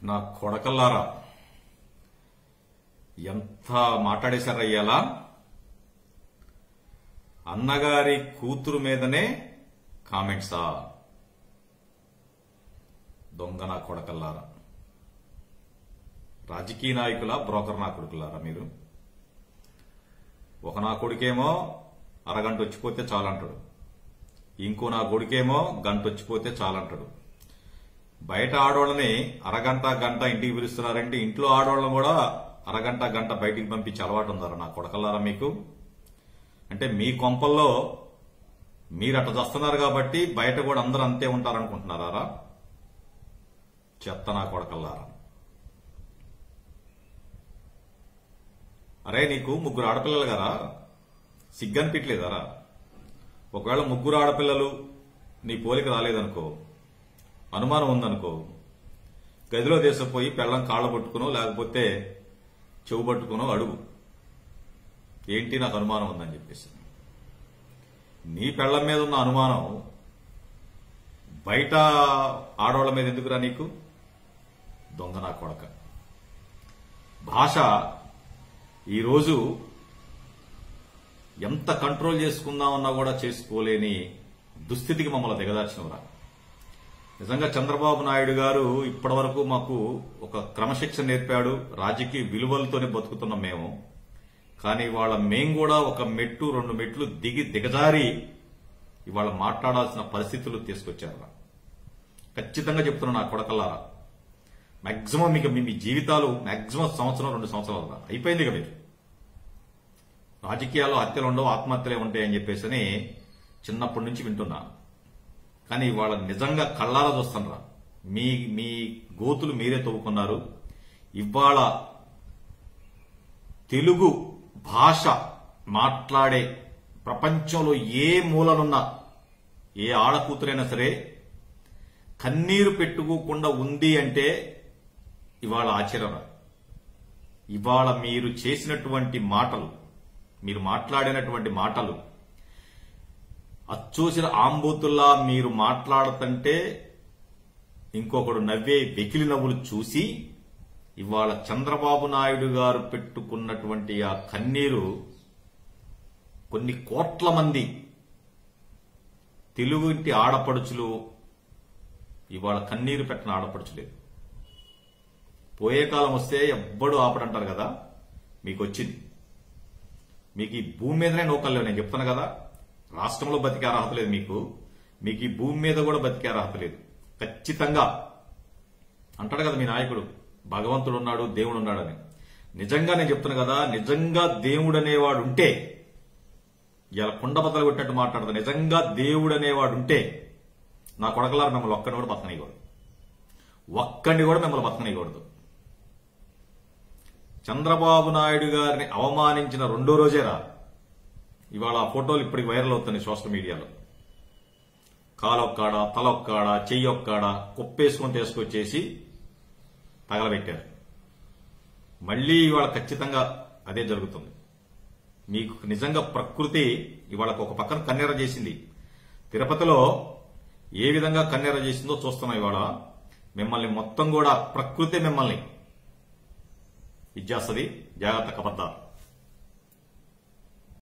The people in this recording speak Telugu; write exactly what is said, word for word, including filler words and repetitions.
నా కొడకల్లారా ఎంత మాట్లాడేశారయ్యాలా. అన్నగారి కూతురు మీదనే కామెంట్సా? దొంగ నా కొడకల్లారా. రాజకీయ నాయకుల బ్రోకర్ నా కొడుకులారా మీరు. ఒక నా కొడుకేమో అరగంట వచ్చిపోతే చాలంటాడు, ఇంకో నా కొడుకేమో గంట వచ్చిపోతే చాలంటాడు. బయట ఆడోళ్ళని అరగంట గంట ఇంటికి పిలుస్తున్నారంటే ఇంట్లో ఆడోళ్ళని కూడా అరగంట గంట బయటికి పంపించి అలవాటు ఉందారా నా కొడకల్లారా మీకు. అంటే మీ కొంపల్లో మీరు అట్లా చేస్తున్నారు కాబట్టి బయట కూడా అందరూ అంతే ఉంటారనుకుంటున్నారా? చెత్త నా కొడకల్లారా. అరే నీకు ముగ్గురు ఆడపిల్లలు కదా, సిగ్గనిపించలేదారా? ఒకవేళ ముగ్గురు ఆడపిల్లలు నీ పోలిక రాలేదనుకో, అనుమానం ఉందనుకో, గదిలో దేశపోయి పెళ్ళం కాళ్ళ పట్టుకునో లేకపోతే చెవు పట్టుకునో అడుగు, ఏంటి నాకు అనుమానం ఉందని చెప్పేసి. నీ పెళ్ళం మీద ఉన్న అనుమానం బయట ఆడవాళ్ల మీద ఎందుకురా నీకు? దొంగ నా కొడక. భాష ఈరోజు ఎంత కంట్రోల్ చేసుకుందామన్నా కూడా చేసుకోలేని దుస్థితికి మమ్మల్ని దిగదార్చినవరా. నిజంగా చంద్రబాబు నాయుడు గారు ఇప్పటి వరకు మాకు ఒక క్రమశిక్షణ నేర్పాడు, రాజకీయ విలువలతోనే బతుకుతున్నాం మేము. కానీ ఇవాళ మేం కూడా ఒక మెట్టు రెండు మెట్లు దిగి దిగజారి ఇవాళ మాట్లాడాల్సిన పరిస్థితులు తీసుకొచ్చారు. ఖచ్చితంగా చెప్తున్నా నా కొడకల్లారా, మాక్సిమం మీకు మీ జీవితాలు మాక్సిమం సంవత్సరం రెండు సంవత్సరాలు అయిపోయింది ఇక మీరు. రాజకీయాల్లో హత్యలు ఉండవు, ఆత్మహత్యలే ఉంటాయని చెప్పేసి చిన్నప్పటి నుంచి వింటున్నా. కానీ ఇవాళ నిజంగా కళ్ళారా చూస్తానరా, మీ మీ గోతులు మీరే తవ్వుకున్నారు. ఇవాళ తెలుగు భాష మాట్లాడే ప్రపంచంలో ఏ మూలనున్నా ఏ ఆడకూతురైనా సరే కన్నీరు పెట్టుకోకుండా ఉంది అంటే ఇవాళ ఆశ్చర్యం. ఇవాళ మీరు చేసినటువంటి మాటలు, మీరు మాట్లాడినటువంటి మాటలు అచ్చూసిన ఆంబూతుల్లా మీరు మాట్లాడుతుంటే ఇంకొకడు నవ్వే వెకిలి నవ్వులు చూసి ఇవాళ చంద్రబాబు నాయుడు గారు పెట్టుకున్నటువంటి ఆ కన్నీరు కొన్ని కోట్ల మంది తెలుగు ఇంటి ఆడపడుచులు ఇవాళ కన్నీరు పెట్టిన ఆడపడుచులేదు. పోయే కాలం వస్తే ఎవ్వడు ఆపడంటారు కదా, మీకు వచ్చింది. మీకు ఈ భూమి మీదనే నౌకలేవు. నేను చెప్తాను కదా, రాష్ట్రంలో బతికే అర్హత లేదు మీకు, మీకు ఈ భూమి మీద కూడా బతికే అర్హత లేదు. ఖచ్చితంగా అంటాడు కదా మీ నాయకుడు, భగవంతుడు ఉన్నాడు దేవుడు ఉన్నాడని. నిజంగా నేను చెప్తున్నా కదా, నిజంగా దేవుడు అనేవాడు ఉంటే, ఇలా కుండ బద్దలు కొట్టినట్టు మాట్లాడతా, నిజంగా దేవుడు అనేవాడు ఉంటే నా కొడకలారు మిమ్మల్ని ఒక్కడిని కూడా బతకనీయకూడదు, ఒక్కడిని కూడా మిమ్మల్ని బతకనీయకూడదు. చంద్రబాబు నాయుడు గారిని అవమానించిన రెండో రోజేరా ఇవాళ ఆ ఫోటోలు ఇప్పటికి వైరల్ అవుతున్నాయి సోషల్ మీడియాలో. కాలొక్కాడ, తలొక్కాడ, చెయ్యొక్కాడ కుప్పేసుకొని తీసుకొచ్చేసి తగలబెట్టారు. మళ్లీ ఇవాళ ఖచ్చితంగా అదే జరుగుతుంది. మీకు నిజంగా ప్రకృతి ఇవాళ ఒక పక్కన కన్నెర చేసింది. తిరుపతిలో ఏ విధంగా కన్నెర చేసిందో చూస్తున్నాం. ఇవాళ మిమ్మల్ని మొత్తం కూడా ప్రకృతి మిమ్మల్ని ఇచ్చేస్తుంది. జాగ్రత్త, కబద్దార్.